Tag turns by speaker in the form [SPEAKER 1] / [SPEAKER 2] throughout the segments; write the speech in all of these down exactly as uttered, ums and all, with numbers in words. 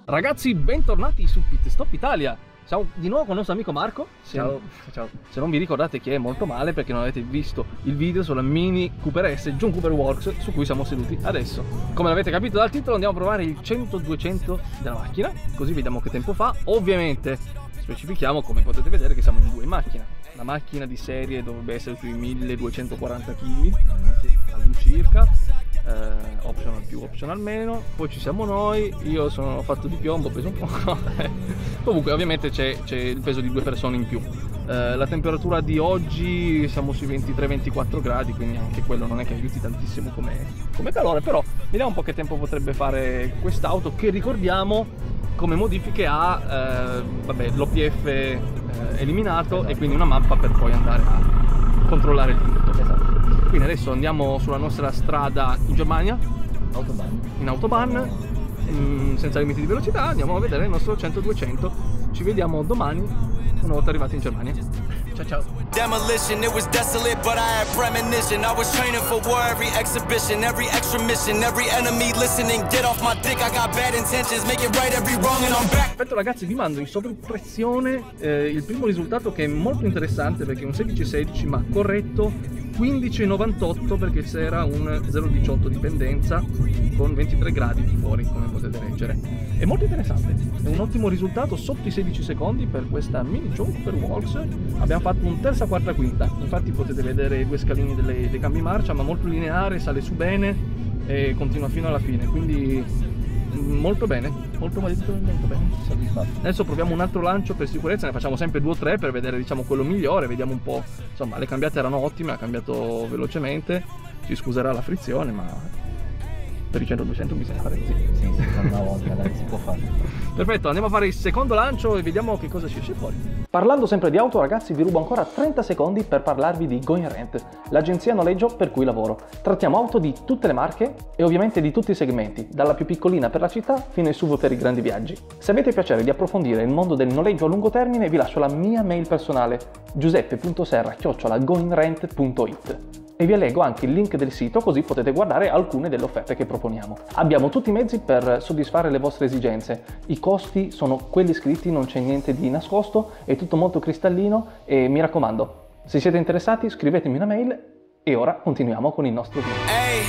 [SPEAKER 1] Ragazzi, bentornati su Pit Stop Italia. Siamo di nuovo con il nostro amico Marco. Se,
[SPEAKER 2] ciao, ciao.
[SPEAKER 1] Se non vi ricordate che è molto male perché non avete visto il video sulla Mini Cooper S John Cooper Works su cui siamo seduti adesso. Come l'avete capito dal titolo, andiamo a provare il cento duecento della macchina, così vediamo che tempo fa. Ovviamente specifichiamo, come potete vedere, che siamo in due in macchina. La macchina di serie dovrebbe essere sui milleduecentoquaranta chili all'incirca, eh, optional più, optional meno. Poi ci siamo noi, io sono fatto di piombo, peso un po'. Comunque ovviamente c'è il peso di due persone in più. Eh, la temperatura di oggi siamo sui ventitré ventiquattro gradi, quindi anche quello non è che aiuti tantissimo come, come calore, però vediamo un po' che tempo potrebbe fare quest'auto, che ricordiamo come modifiche ha eh, l'O P F eh, eliminato, esatto, e quindi una mappa per poi andare a controllare il tutto. Esatto. Quindi adesso andiamo sulla nostra strada in Germania,
[SPEAKER 2] Autobahn.
[SPEAKER 1] in Autobahn, mh, senza limiti di velocità. Andiamo a vedere il nostro cento duecento. Ci vediamo domani, una volta arrivati in Germania. Ciao ciao.
[SPEAKER 3] Demolition, it was desolate, but I had premonition. I was training for war, every exhibition, every extra mission, every enemy listening. Get off my dick, I got bad intentions, make it right every wrong and I'm back.
[SPEAKER 1] Perfetto ragazzi, vi mando in sovraimpressione eh, il primo risultato, che è molto interessante perché è un sedici sedici ma corretto, quindici novantotto perché c'era un zero virgola diciotto di pendenza con ventitré gradi fuori, come potete leggere. È molto interessante, è un ottimo risultato sotto i sedici secondi per questa Mini John Cooper Works. Abbiamo fatto un terza, quarta, quinta, infatti potete vedere i due scalini delle, dei cambi marcia, ma molto lineare, sale su bene e continua fino alla fine, quindi molto bene, molto molto bene, soddisfatto. Adesso proviamo un altro lancio per sicurezza, ne facciamo sempre due o tre per vedere, diciamo, quello migliore, vediamo un po'. Insomma, le cambiate erano ottime, ha cambiato velocemente, ci scuserà la frizione, ma per i cento duecento bisogna fare così.
[SPEAKER 2] Sì, sì, una volta, dai, si può fare.
[SPEAKER 1] Perfetto, andiamo a fare il secondo lancio e vediamo che cosa ci esce fuori. Parlando sempre di auto ragazzi, vi rubo ancora trenta secondi per parlarvi di Going Rent, l'agenzia noleggio per cui lavoro. Trattiamo auto di tutte le marche e ovviamente di tutti i segmenti, dalla più piccolina per la città fino ai S U V per i grandi viaggi. Se avete piacere di approfondire il mondo del noleggio a lungo termine, vi lascio la mia mail personale, giuseppe punto serra chiocciola going rent punto it. E vi leggo anche il link del sito, così potete guardare alcune delle offerte che proponiamo. Abbiamo tutti i mezzi per soddisfare le vostre esigenze. I costi sono quelli scritti, non c'è niente di nascosto, è tutto molto cristallino e mi raccomando, se siete interessati scrivetemi una mail e ora continuiamo con il nostro video.
[SPEAKER 3] Hey.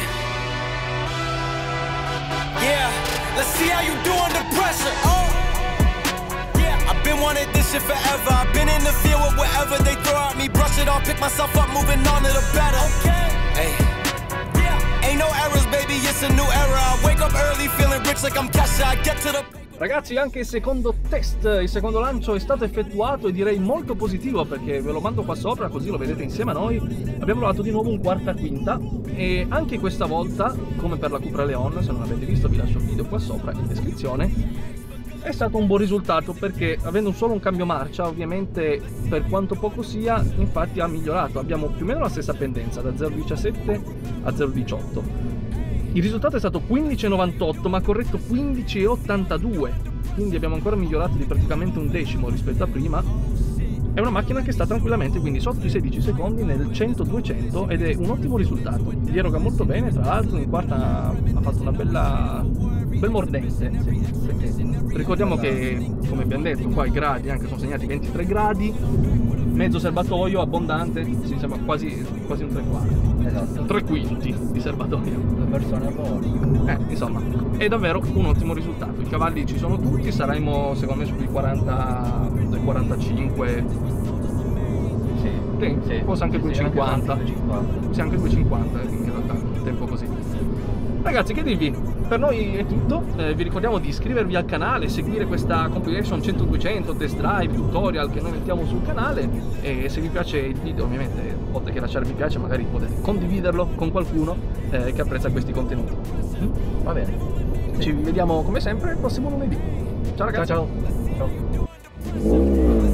[SPEAKER 3] Yeah, let's see how you do under pressure. Oh. Yeah, I've been wanting this shit forever. I've been in the field with whatever they throw at me. Brush it off, pick myself up, moving on to the better. Okay. Hey. Yeah. Ain't no errors, baby, it's a new era. I wake up early feeling rich like I'm Kesha. I get to the...
[SPEAKER 1] Ragazzi, anche il secondo test, il secondo lancio è stato effettuato e direi molto positivo, perché ve lo mando qua sopra così lo vedete insieme a noi. Abbiamo provato di nuovo un quarta quinta e anche questa volta, come per la Cupra Leon, se non l'avete visto vi lascio il video qua sopra in descrizione, è stato un buon risultato perché avendo solo un cambio marcia, ovviamente per quanto poco sia, infatti ha migliorato. Abbiamo più o meno la stessa pendenza, da zero virgola diciassette a zero virgola diciotto. Il risultato è stato quindici novantotto ma corretto quindici ottantadue, quindi abbiamo ancora migliorato di praticamente un decimo rispetto a prima. È una macchina che sta tranquillamente quindi sotto i sedici secondi nel cento duecento ed è un ottimo risultato. Gli eroga molto bene, tra l'altro in quarta ha fatto una bella un bel mordente. Ricordiamo che, come abbiamo detto, qua i gradi anche sono segnati ventitré gradi, mezzo serbatoio abbondante, si sembra quasi, quasi un tre quarti.
[SPEAKER 2] Esatto.
[SPEAKER 1] tre quinti di serbatoio.
[SPEAKER 2] Due persone a bordo.
[SPEAKER 1] Eh, insomma, è davvero un ottimo risultato. I cavalli ci sono tutti, saremo secondo me sui quaranta, quarantacinque.
[SPEAKER 2] Sì,
[SPEAKER 1] sì,
[SPEAKER 2] sì,
[SPEAKER 1] forse anche
[SPEAKER 2] sì,
[SPEAKER 1] duecentocinquanta.
[SPEAKER 2] Anche duecentocinquanta.
[SPEAKER 1] Sì, anche duecentocinquanta in realtà, un tempo così. Ragazzi, che dirvi? Per noi è tutto, eh, vi ricordiamo di iscrivervi al canale, seguire questa compilation cento duecento, test drive, tutorial che noi mettiamo sul canale, e se vi piace il video ovviamente, oltre che lasciare mi piace, magari potete condividerlo con qualcuno eh, che apprezza questi contenuti. Mm? Va bene, ci vediamo come sempre il prossimo lunedì. Ciao ragazzi!
[SPEAKER 2] Ciao ciao! Ciao!